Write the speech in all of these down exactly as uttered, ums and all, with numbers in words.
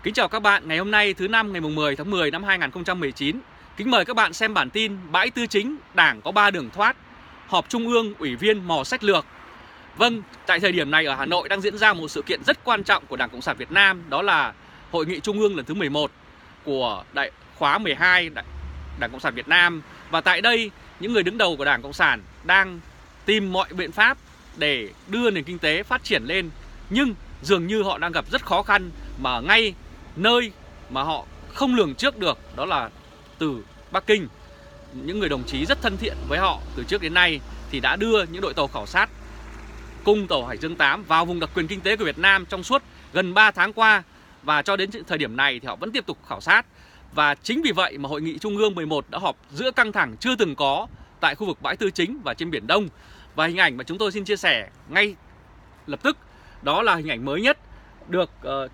Kính chào các bạn, ngày hôm nay thứ năm ngày mười tháng mười năm hai nghìn không trăm mười chín. Kính mời các bạn xem bản tin Bãi Tư Chính, Đảng có ba đường thoát, họp Trung ương ủy viên mò sách lược. Vâng, tại thời điểm này ở Hà Nội đang diễn ra một sự kiện rất quan trọng của Đảng Cộng sản Việt Nam. Đó là Hội nghị Trung ương lần thứ mười một của đại khóa mười hai Đảng Cộng sản Việt Nam. Và tại đây, những người đứng đầu của Đảng Cộng sản đang tìm mọi biện pháp để đưa nền kinh tế phát triển lên. Nhưng dường như họ đang gặp rất khó khăn, mà ngay nơi mà họ không lường trước được, đó là từ Bắc Kinh. Những người đồng chí rất thân thiện với họ từ trước đến nay thì đã đưa những đội tàu khảo sát cùng tàu Hải Dương tám vào vùng đặc quyền kinh tế của Việt Nam trong suốt gần ba tháng qua. Và cho đến thời điểm này thì họ vẫn tiếp tục khảo sát. Và chính vì vậy mà Hội nghị Trung ương mười một đã họp giữa căng thẳng chưa từng có tại khu vực Bãi Tư Chính và trên Biển Đông. Và hình ảnh mà chúng tôi xin chia sẻ ngay lập tức, đó là hình ảnh mới nhất được uh,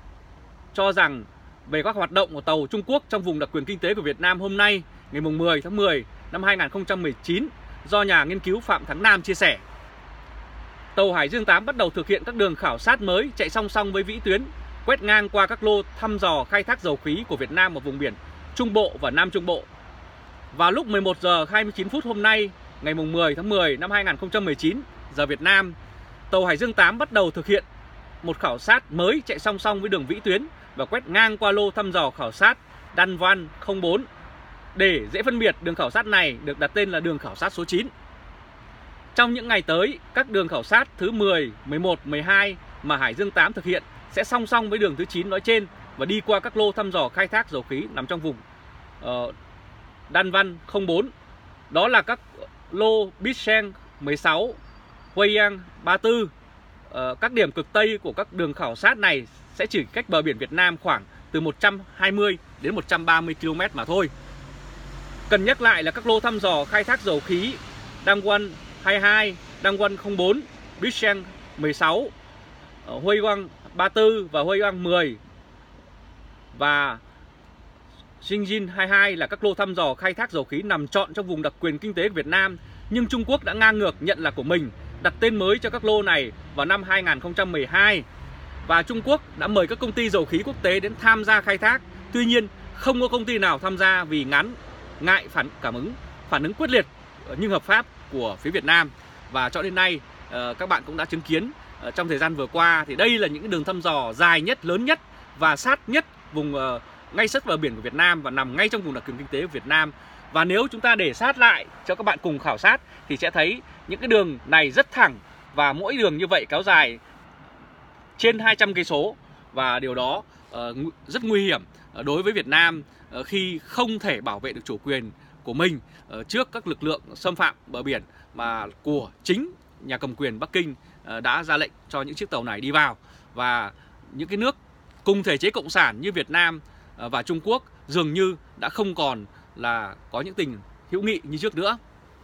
cho rằng về các hoạt động của tàu Trung Quốc trong vùng đặc quyền kinh tế của Việt Nam hôm nay, ngày mười tháng mười năm hai nghìn không trăm mười chín, do nhà nghiên cứu Phạm Thắng Nam chia sẻ. Tàu Hải Dương tám bắt đầu thực hiện các đường khảo sát mới chạy song song với vĩ tuyến, quét ngang qua các lô thăm dò khai thác dầu khí của Việt Nam ở vùng biển Trung Bộ và Nam Trung Bộ. Vào lúc mười một giờ hai mươi chín phút hôm nay, ngày mười tháng mười năm hai nghìn không trăm mười chín, giờ Việt Nam, tàu Hải Dương tám bắt đầu thực hiện một khảo sát mới chạy song song với đường vĩ tuyến và quét ngang qua lô thăm dò khảo sát Đan Văn không bốn. Để dễ phân biệt, đường khảo sát này được đặt tên là đường khảo sát số chín. Trong những ngày tới, các đường khảo sát thứ mười, mười một, mười hai mà Hải Dương tám thực hiện sẽ song song với đường thứ chín nói trên và đi qua các lô thăm dò khai thác dầu khí nằm trong vùng uh, Đan Văn không bốn. Đó là các lô Bisheng mười sáu, Huayang ba mươi tư. Uh, các điểm cực Tây của các đường khảo sát này sẽ chỉ cách bờ biển Việt Nam khoảng từ một trăm hai mươi đến một trăm ba mươi ki lô mét mà thôi. Cần nhắc lại là các lô thăm dò khai thác dầu khí Dangwon hai mươi hai, Dangwon không bốn, Bisheng mười sáu, Huayang ba mươi tư và Huayang mười và Xinjin hai mươi hai là các lô thăm dò khai thác dầu khí nằm trọn trong vùng đặc quyền kinh tế của Việt Nam. Nhưng Trung Quốc đã ngang ngược nhận là của mình, đặt tên mới cho các lô này vào năm hai nghìn không trăm mười hai. Và Trung Quốc đã mời các công ty dầu khí quốc tế đến tham gia khai thác. Tuy nhiên, không có công ty nào tham gia vì ngán ngại phản cảm ứng phản ứng quyết liệt nhưng hợp pháp của phía Việt Nam. Và cho đến nay, các bạn cũng đã chứng kiến trong thời gian vừa qua thì đây là những đường thăm dò dài nhất, lớn nhất và sát nhất vùng ngay sát bờ biển của Việt Nam và nằm ngay trong vùng đặc quyền kinh tế của Việt Nam. Và nếu chúng ta để sát lại cho các bạn cùng khảo sát thì sẽ thấy những cái đường này rất thẳng và mỗi đường như vậy kéo dài trên hai trăm cây số, và điều đó uh, rất nguy hiểm đối với Việt Nam uh, khi không thể bảo vệ được chủ quyền của mình uh, trước các lực lượng xâm phạm bờ biển mà của chính nhà cầm quyền Bắc Kinh uh, đã ra lệnh cho những chiếc tàu này đi vào. Và những cái nước cùng thể chế cộng sản như Việt Nam uh, và Trung Quốc dường như đã không còn là có những tình hữu nghị như trước nữa.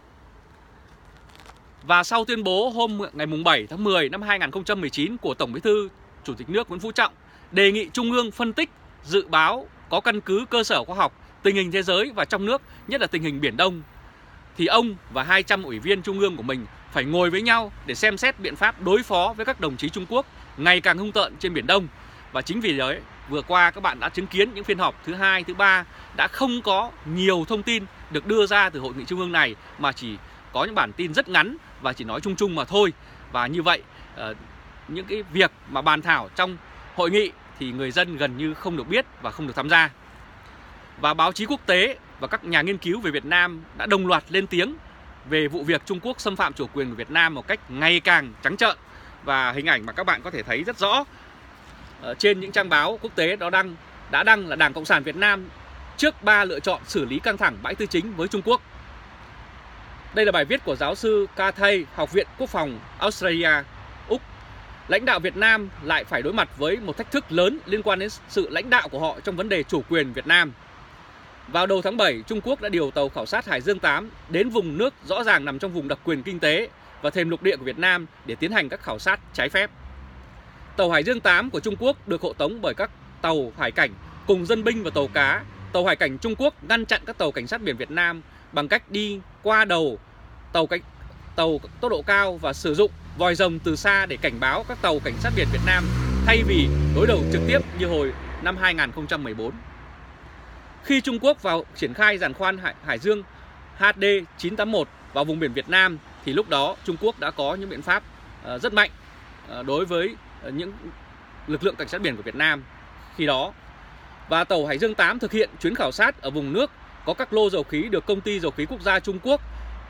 Và sau tuyên bố hôm ngày bảy tháng mười năm hai nghìn không trăm mười chín của Tổng Bí thư Chủ tịch nước Nguyễn Phú Trọng đề nghị Trung ương phân tích, dự báo có căn cứ cơ sở khoa học tình hình thế giới và trong nước, nhất là tình hình Biển Đông, thì ông và hai trăm ủy viên Trung ương của mình phải ngồi với nhau để xem xét biện pháp đối phó với các đồng chí Trung Quốc ngày càng hung tợn trên Biển Đông. Và chính vì đấy, vừa qua các bạn đã chứng kiến những phiên họp thứ hai, thứ ba đã không có nhiều thông tin được đưa ra từ Hội nghị Trung ương này, mà chỉ có những bản tin rất ngắn và chỉ nói chung chung mà thôi. Và như vậy, những cái việc mà bàn thảo trong hội nghị thì người dân gần như không được biết và không được tham gia. Và báo chí quốc tế và các nhà nghiên cứu về Việt Nam đã đồng loạt lên tiếng về vụ việc Trung Quốc xâm phạm chủ quyền của Việt Nam một cách ngày càng trắng trợn. Và hình ảnh mà các bạn có thể thấy rất rõ trên những trang báo quốc tế đó đăng đã đăng là Đảng Cộng sản Việt Nam trước ba lựa chọn xử lý căng thẳng Bãi Tư Chính với Trung Quốc. Đây là bài viết của giáo sư Cathay, Học viện Quốc phòng Australia, Úc. Lãnh đạo Việt Nam lại phải đối mặt với một thách thức lớn liên quan đến sự lãnh đạo của họ trong vấn đề chủ quyền Việt Nam. Vào đầu tháng bảy, Trung Quốc đã điều tàu khảo sát Hải Dương tám đến vùng nước rõ ràng nằm trong vùng đặc quyền kinh tế và thềm lục địa của Việt Nam để tiến hành các khảo sát trái phép. Tàu Hải Dương tám của Trung Quốc được hộ tống bởi các tàu hải cảnh cùng dân binh và tàu cá. Tàu hải cảnh Trung Quốc ngăn chặn các tàu cảnh sát biển Việt Nam bằng cách đi qua đầu tàu cảnh tàu tốc độ cao và sử dụng vòi rồng từ xa để cảnh báo các tàu cảnh sát biển Việt Nam, thay vì đối đầu trực tiếp như hồi năm hai nghìn không trăm mười bốn. Khi Trung Quốc vào triển khai giàn khoan Hải, Hải Dương H D chín tám mốt vào vùng biển Việt Nam thì lúc đó Trung Quốc đã có những biện pháp uh, rất mạnh uh, đối với uh, những lực lượng cảnh sát biển của Việt Nam khi đó. Và tàu Hải Dương tám thực hiện chuyến khảo sát ở vùng nước có các lô dầu khí được Công ty Dầu khí Quốc gia Trung Quốc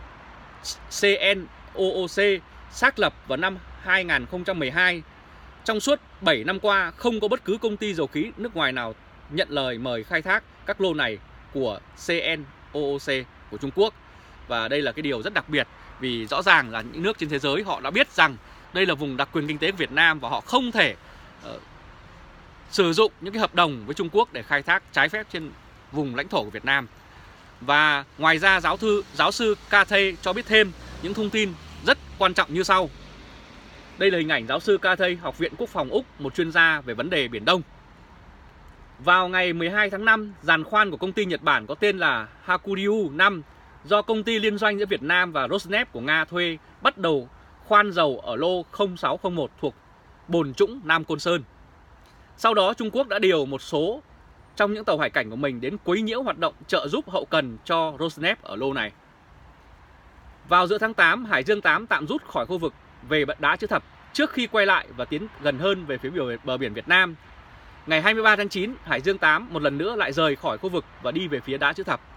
C N O O C xác lập vào năm hai nghìn không trăm mười hai. Trong suốt bảy năm qua, không có bất cứ công ty dầu khí nước ngoài nào nhận lời mời khai thác các lô này của C N O O C của Trung Quốc. Và đây là cái điều rất đặc biệt, vì rõ ràng là những nước trên thế giới họ đã biết rằng đây là vùng đặc quyền kinh tế của Việt Nam và họ không thể uh, sử dụng những cái hợp đồng với Trung Quốc để khai thác trái phép trên vùng lãnh thổ của Việt Nam. Và ngoài ra, giáo thư giáo sư Cathay cho biết thêm những thông tin rất quan trọng như sau. Đây là hình ảnh giáo sư Cathay, Học viện Quốc phòng Úc, một chuyên gia về vấn đề Biển Đông. Vào ngày mười hai tháng năm, giàn khoan của công ty Nhật Bản có tên là Hakuryu năm do công ty liên doanh giữa Việt Nam và Rosneft của Nga thuê bắt đầu khoan dầu ở lô không sáu không một thuộc Bồn Trũng, Nam Côn Sơn. Sau đó Trung Quốc đã điều một số trong những tàu hải cảnh của mình đến quấy nhiễu hoạt động trợ giúp hậu cần cho Rosneft ở lô này. Vào giữa tháng tám, Hải Dương tám tạm rút khỏi khu vực về đá chữ thập trước khi quay lại và tiến gần hơn về phía bờ biển Việt Nam. Ngày hai mươi ba tháng chín, Hải Dương tám một lần nữa lại rời khỏi khu vực và đi về phía đá chữ thập.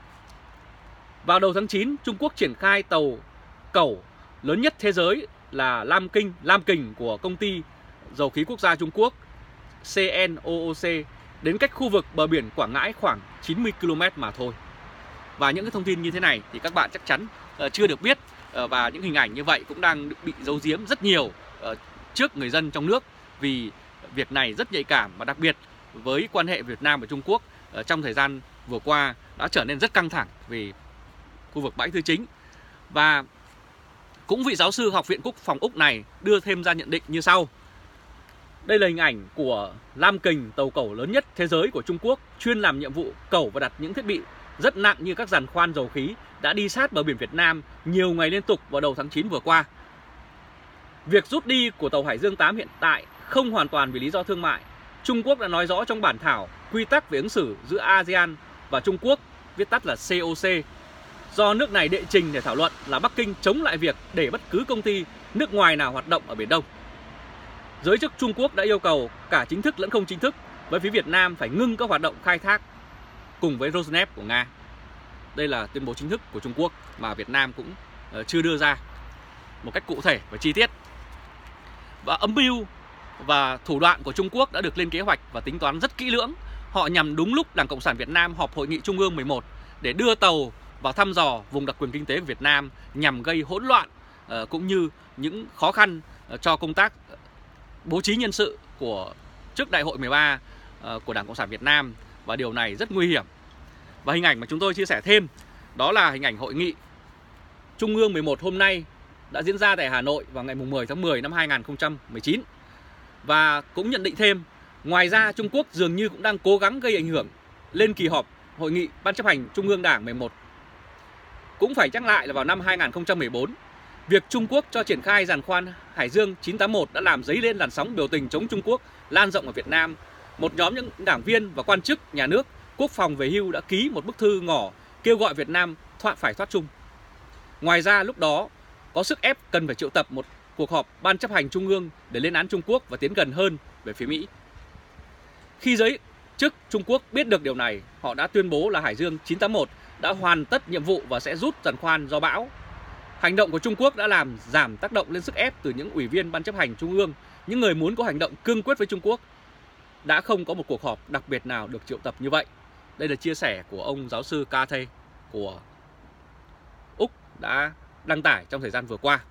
Vào đầu tháng chín, Trung Quốc triển khai tàu cẩu lớn nhất thế giới là Lam Kinh, Lam Kình của Công ty Dầu khí Quốc gia Trung Quốc C N O O C đến cách khu vực bờ biển Quảng Ngãi khoảng chín mươi ki lô mét mà thôi. Và những cái thông tin như thế này thì các bạn chắc chắn uh, chưa được biết, uh, và những hình ảnh như vậy cũng đang bị giấu giếm rất nhiều uh, trước người dân trong nước, vì việc này rất nhạy cảm, và đặc biệt với quan hệ Việt Nam và Trung Quốc uh, trong thời gian vừa qua đã trở nên rất căng thẳng vì khu vực bãi Tư Chính. Và cũng vị giáo sư Học viện Quốc phòng Úc này đưa thêm ra nhận định như sau. Đây là hình ảnh của Lam Kình, tàu cẩu lớn nhất thế giới của Trung Quốc, chuyên làm nhiệm vụ cẩu và đặt những thiết bị rất nặng như các giàn khoan dầu khí, đã đi sát bờ biển Việt Nam nhiều ngày liên tục vào đầu tháng chín vừa qua. Việc rút đi của tàu Hải Dương tám hiện tại không hoàn toàn vì lý do thương mại. Trung Quốc đã nói rõ trong bản thảo quy tắc về ứng xử giữa a sê an và Trung Quốc, viết tắt là C O C, do nước này đệ trình để thảo luận, là Bắc Kinh chống lại việc để bất cứ công ty nước ngoài nào hoạt động ở Biển Đông. Giới chức Trung Quốc đã yêu cầu cả chính thức lẫn không chính thức với phía Việt Nam phải ngưng các hoạt động khai thác cùng với Rosneft của Nga. Đây là tuyên bố chính thức của Trung Quốc mà Việt Nam cũng uh, chưa đưa ra một cách cụ thể và chi tiết. Và âm mưu và thủ đoạn của Trung Quốc đã được lên kế hoạch và tính toán rất kỹ lưỡng. Họ nhằm đúng lúc Đảng Cộng sản Việt Nam họp Hội nghị Trung ương mười một để đưa tàu vào thăm dò vùng đặc quyền kinh tế của Việt Nam, nhằm gây hỗn loạn uh, cũng như những khó khăn uh, cho công tác bố trí nhân sự của trước Đại hội mười ba uh, của Đảng Cộng sản Việt Nam, và điều này rất nguy hiểm. Và hình ảnh mà chúng tôi chia sẻ thêm đó là hình ảnh Hội nghị Trung ương mười một hôm nay đã diễn ra tại Hà Nội vào ngày mười tháng mười năm hai nghìn không trăm mười chín. Và cũng nhận định thêm, ngoài ra Trung Quốc dường như cũng đang cố gắng gây ảnh hưởng lên kỳ họp Hội nghị Ban chấp hành Trung ương Đảng mười một. Cũng phải nhắc lại là vào năm hai nghìn không trăm mười bốn, việc Trung Quốc cho triển khai giàn khoan Hải Dương chín tám mốt đã làm dấy lên làn sóng biểu tình chống Trung Quốc lan rộng ở Việt Nam. Một nhóm những đảng viên và quan chức nhà nước, quốc phòng về hưu đã ký một bức thư ngỏ kêu gọi Việt Nam thoát phải thoát Trung. Ngoài ra, lúc đó có sức ép cần phải triệu tập một cuộc họp Ban chấp hành Trung ương để lên án Trung Quốc và tiến gần hơn về phía Mỹ. Khi giới chức Trung Quốc biết được điều này, họ đã tuyên bố là Hải Dương chín tám mốt đã hoàn tất nhiệm vụ và sẽ rút giàn khoan do bão. Hành động của Trung Quốc đã làm giảm tác động lên sức ép từ những ủy viên Ban chấp hành Trung ương, những người muốn có hành động cương quyết với Trung Quốc. Đã không có một cuộc họp đặc biệt nào được triệu tập như vậy. Đây là chia sẻ của ông giáo sư Cathay của Úc đã đăng tải trong thời gian vừa qua.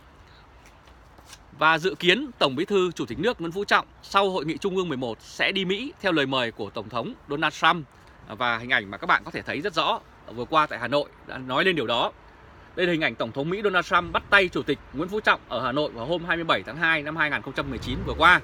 Và dự kiến Tổng Bí thư Chủ tịch nước Nguyễn Phú Trọng sau Hội nghị Trung ương mười một sẽ đi Mỹ theo lời mời của Tổng thống Donald Trump. Và hình ảnh mà các bạn có thể thấy rất rõ vừa qua tại Hà Nội đã nói lên điều đó. Đây là hình ảnh Tổng thống Mỹ Donald Trump bắt tay Chủ tịch Nguyễn Phú Trọng ở Hà Nội vào hôm hai mươi bảy tháng hai năm hai nghìn không trăm mười chín vừa qua.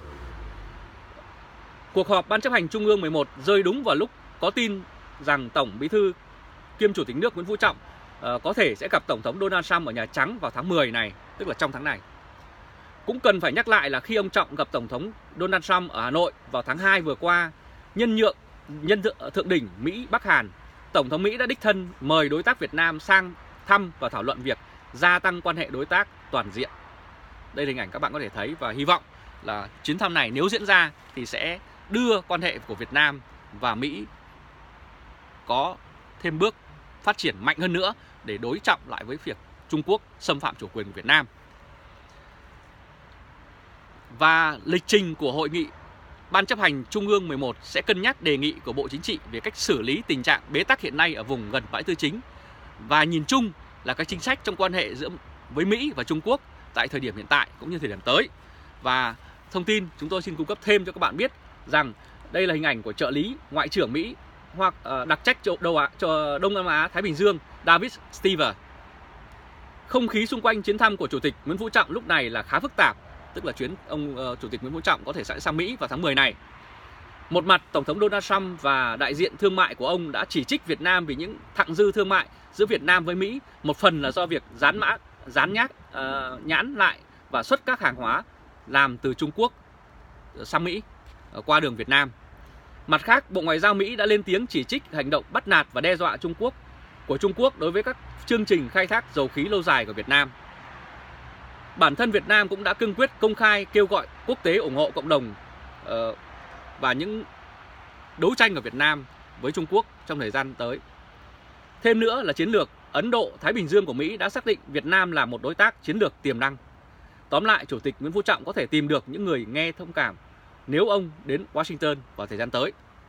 Cuộc họp Ban chấp hành Trung ương mười một rơi đúng vào lúc có tin rằng Tổng Bí thư kiêm Chủ tịch nước Nguyễn Phú Trọng uh, có thể sẽ gặp Tổng thống Donald Trump ở Nhà Trắng vào tháng mười này, tức là trong tháng này. Cũng cần phải nhắc lại là khi ông Trọng gặp Tổng thống Donald Trump ở Hà Nội vào tháng hai vừa qua, nhân nhượng nhân thượng đỉnh Mỹ Bắc Hàn, Tổng thống Mỹ đã đích thân mời đối tác Việt Nam sang thăm và thảo luận việc gia tăng quan hệ đối tác toàn diện. Đây là hình ảnh các bạn có thể thấy, và hy vọng là chuyến thăm này nếu diễn ra thì sẽ đưa quan hệ của Việt Nam và Mỹ có thêm bước phát triển mạnh hơn nữa để đối trọng lại với việc Trung Quốc xâm phạm chủ quyền của Việt Nam. Và lịch trình của hội nghị Ban chấp hành Trung ương mười một sẽ cân nhắc đề nghị của Bộ Chính trị về cách xử lý tình trạng bế tắc hiện nay ở vùng gần bãi Tư Chính, và nhìn chung là các chính sách trong quan hệ giữa với Mỹ và Trung Quốc tại thời điểm hiện tại cũng như thời điểm tới. Và thông tin chúng tôi xin cung cấp thêm cho các bạn biết rằng đây là hình ảnh của trợ lý Ngoại trưởng Mỹ hoặc đặc trách cho Đông Nam Á Thái Bình Dương David Stevens. Không khí xung quanh chuyến thăm của Chủ tịch Nguyễn Phú Trọng lúc này là khá phức tạp, tức là chuyến ông uh, Chủ tịch Nguyễn Phú Trọng có thể sẽ sang Mỹ vào tháng mười này. Một mặt, Tổng thống Donald Trump và đại diện thương mại của ông đã chỉ trích Việt Nam vì những thặng dư thương mại giữa Việt Nam với Mỹ, một phần là do việc dán mã, dán nhát, uh, nhãn lại và xuất các hàng hóa làm từ Trung Quốc sang Mỹ uh, qua đường Việt Nam. Mặt khác, Bộ Ngoại giao Mỹ đã lên tiếng chỉ trích hành động bắt nạt và đe dọa Trung Quốc của Trung Quốc đối với các chương trình khai thác dầu khí lâu dài của Việt Nam. Bản thân Việt Nam cũng đã cương quyết công khai kêu gọi quốc tế ủng hộ cộng đồng uh, và những đấu tranh của Việt Nam với Trung Quốc trong thời gian tới. Thêm nữa là chiến lược Ấn Độ-Thái Bình Dương của Mỹ đã xác định Việt Nam là một đối tác chiến lược tiềm năng. Tóm lại, Chủ tịch Nguyễn Phú Trọng có thể tìm được những người nghe thông cảm nếu ông đến Washington vào thời gian tới.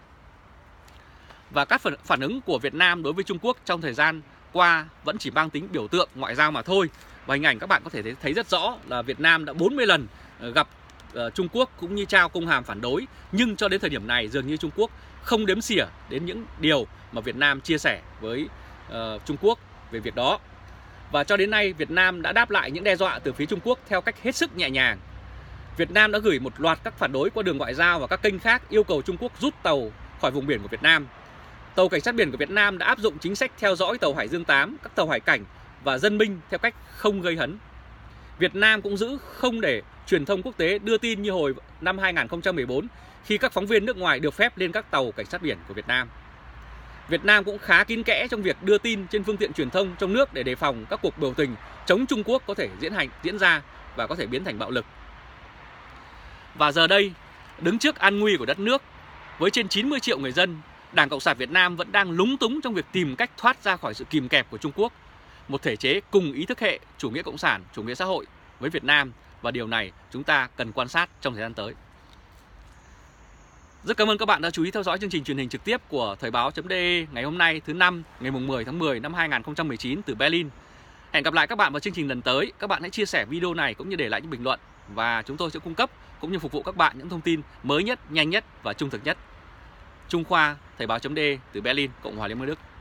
Và các phản ứng của Việt Nam đối với Trung Quốc trong thời gian qua vẫn chỉ mang tính biểu tượng ngoại giao mà thôi. Và hình ảnh các bạn có thể thấy rất rõ là Việt Nam đã bốn mươi lần gặp Trung Quốc cũng như trao công hàm phản đối, nhưng cho đến thời điểm này dường như Trung Quốc không đếm xỉa đến những điều mà Việt Nam chia sẻ với uh, Trung Quốc về việc đó. Và cho đến nay Việt Nam đã đáp lại những đe dọa từ phía Trung Quốc theo cách hết sức nhẹ nhàng. Việt Nam đã gửi một loạt các phản đối qua đường ngoại giao và các kênh khác yêu cầu Trung Quốc rút tàu khỏi vùng biển của Việt Nam. Tàu Cảnh sát biển của Việt Nam đã áp dụng chính sách theo dõi tàu Hải Dương tám, các tàu hải cảnh và dân binh theo cách không gây hấn. Việt Nam cũng giữ không để truyền thông quốc tế đưa tin như hồi năm hai nghìn không trăm mười bốn khi các phóng viên nước ngoài được phép lên các tàu cảnh sát biển của Việt Nam. Việt Nam cũng khá kín kẽ trong việc đưa tin trên phương tiện truyền thông trong nước để đề phòng các cuộc biểu tình chống Trung Quốc có thể diễn hành diễn ra và có thể biến thành bạo lực. Và giờ đây, đứng trước an nguy của đất nước, với trên chín mươi triệu người dân, Đảng Cộng sản Việt Nam vẫn đang lúng túng trong việc tìm cách thoát ra khỏi sự kìm kẹp của Trung Quốc, một thể chế cùng ý thức hệ chủ nghĩa cộng sản, chủ nghĩa xã hội với Việt Nam, và điều này chúng ta cần quan sát trong thời gian tới. Rất cảm ơn các bạn đã chú ý theo dõi chương trình truyền hình trực tiếp của Thời báo.de ngày hôm nay thứ năm ngày mười tháng mười năm hai nghìn không trăm mười chín từ Berlin. Hẹn gặp lại các bạn vào chương trình lần tới. Các bạn hãy chia sẻ video này cũng như để lại những bình luận, và chúng tôi sẽ cung cấp cũng như phục vụ các bạn những thông tin mới nhất, nhanh nhất và trung thực nhất. Trung Khoa, Thời báo.de từ Berlin, Cộng hòa Liên bang Đức.